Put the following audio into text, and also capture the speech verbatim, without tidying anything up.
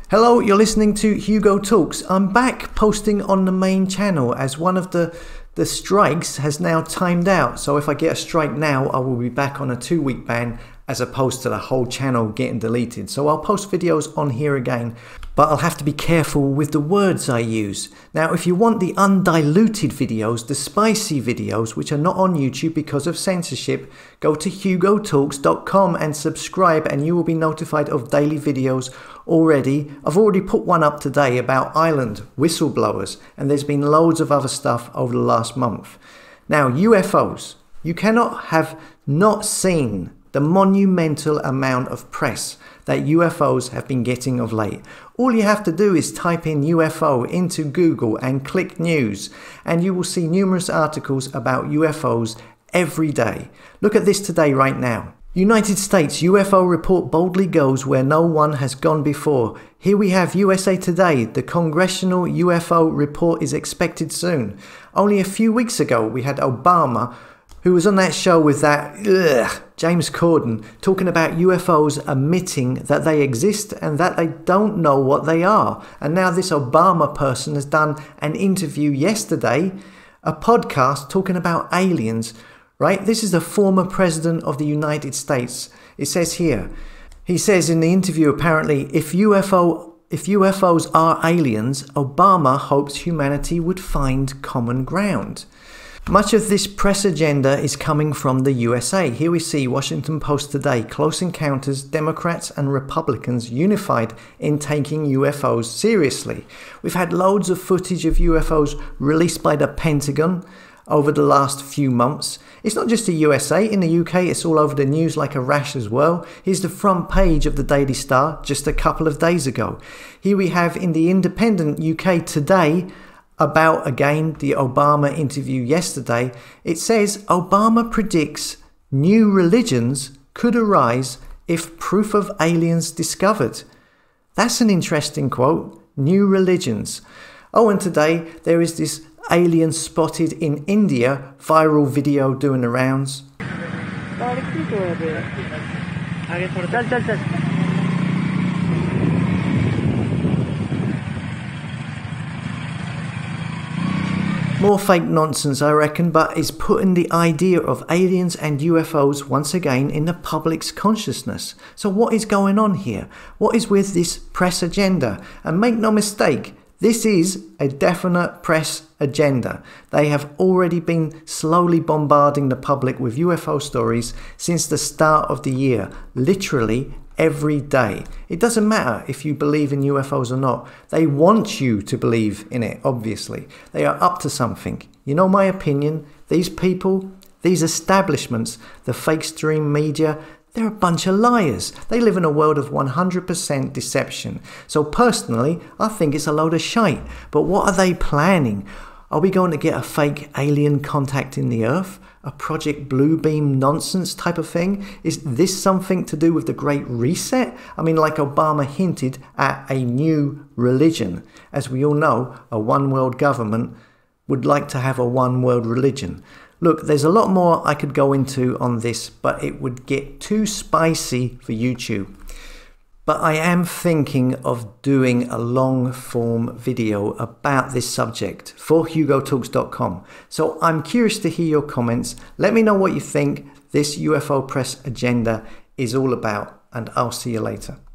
Hello, you're listening to Hugo Talks. I'm back posting on the main channel as one of the, the strikes has now timed out. So if I get a strike now, I will be back on a two week ban as opposed to the whole channel getting deleted. So I'll post videos on here again, but I'll have to be careful with the words I use. Now, if you want the undiluted videos, the spicy videos, which are not on YouTube because of censorship, go to hugo talks dot com and subscribe and you will be notified of daily videos already. I've already put one up today about Ireland whistleblowers, and there's been loads of other stuff over the last month. Now, U F Os. You cannot have not seen the monumental amount of press that U F Os have been getting of late. All you have to do is type in U F O into Google and click news, and you will see numerous articles about U F Os every day. Look at this today right now. United States U F O report boldly goes where no one has gone before. Here we have U S A Today. The Congressional U F O report is expected soon. Only a few weeks ago we had Obama, who was on that show with that ugh, James Corden, talking about U F Os admitting that they exist and that they don't know what they are. And now this Obama person has done an interview yesterday, a podcast talking about aliens, right? This is the former president of the United States. It says here, he says in the interview apparently, if U F O if U F Os are aliens, Obama hopes humanity would find common ground. Much of this press agenda is coming from the U S A. Here we see Washington Post today, close encounters, Democrats and Republicans unified in taking U F Os seriously. We've had loads of footage of U F Os released by the Pentagon over the last few months. It's not just the U S A, in the U K it's all over the news like a rash as well. Here's the front page of the Daily Star just a couple of days ago. Here we have in the Independent U K today, about, again, the Obama interview yesterday, it says Obama predicts new religions could arise if proof of aliens discovered. That's an interesting quote, new religions. Oh, and today there is this alien spotted in India, viral video doing the rounds. More fake nonsense, I reckon, but is putting the idea of aliens and U F Os once again in the public's consciousness. So what is going on here? What is with this press agenda? And make no mistake, this is a definite press agenda. They have already been slowly bombarding the public with U F O stories since the start of the year, literally every day. It doesn't matter if you believe in U F Os or not. They want you to believe in it, obviously. They are up to something. You know my opinion, these people, these establishments, the fake stream media, they're a bunch of liars. They live in a world of one hundred percent deception. So personally, I think it's a load of shite. But what are they planning? Are we going to get a fake alien contact in the earth? A Project Bluebeam nonsense type of thing? Is this something to do with the Great Reset? I mean, like Obama hinted at a new religion. As we all know, a one world government would like to have a one world religion. Look, there's a lot more I could go into on this, but it would get too spicy for YouTube. But I am thinking of doing a long form video about this subject for hugo talks dot com. So I'm curious to hear your comments. Let me know what you think this U F O press agenda is all about, and I'll see you later.